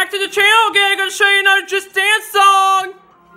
back to the channel again. I'm gonna show you another Just Dance song.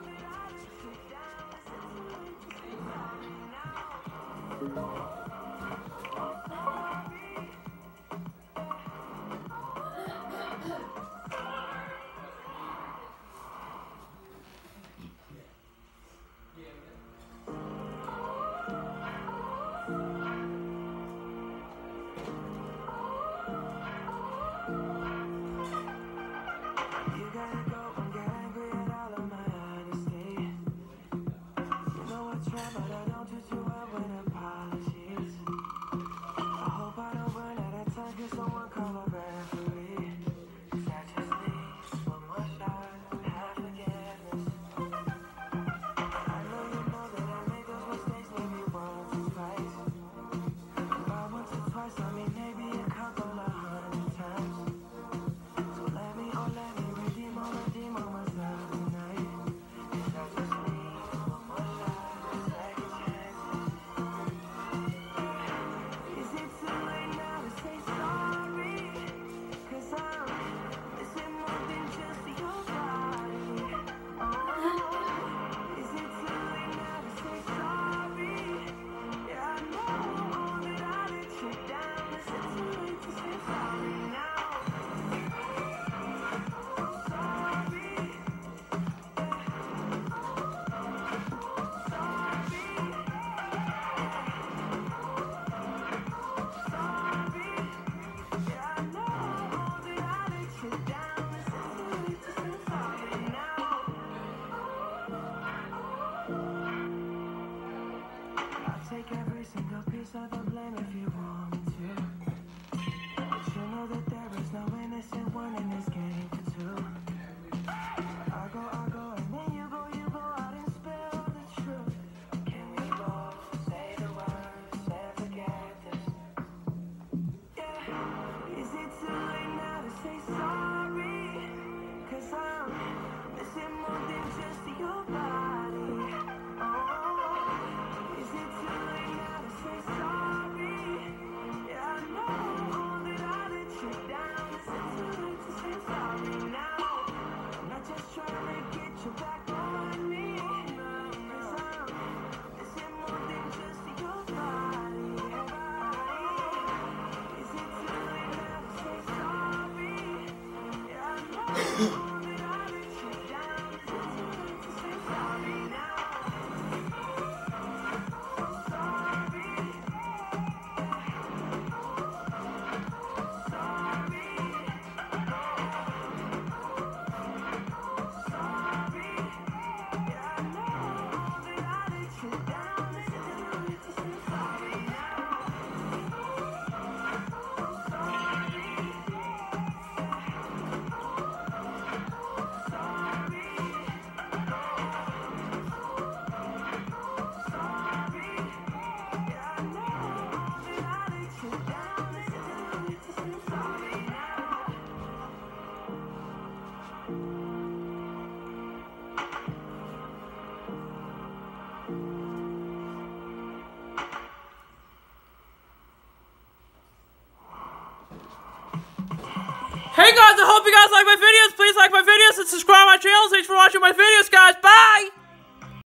Take every single piece of the blame if you want me to. But you know that there is no innocent one in this game for two. I go, and then you go out and spill the truth. Can we both say the words and forget this? Yeah, is it too late now to say sorry? 'Cause I'm missing more than just your body. Oh. Hey guys, I hope you guys like my videos. Please like my videos and subscribe to my channel. Thanks for watching my videos, guys. Bye!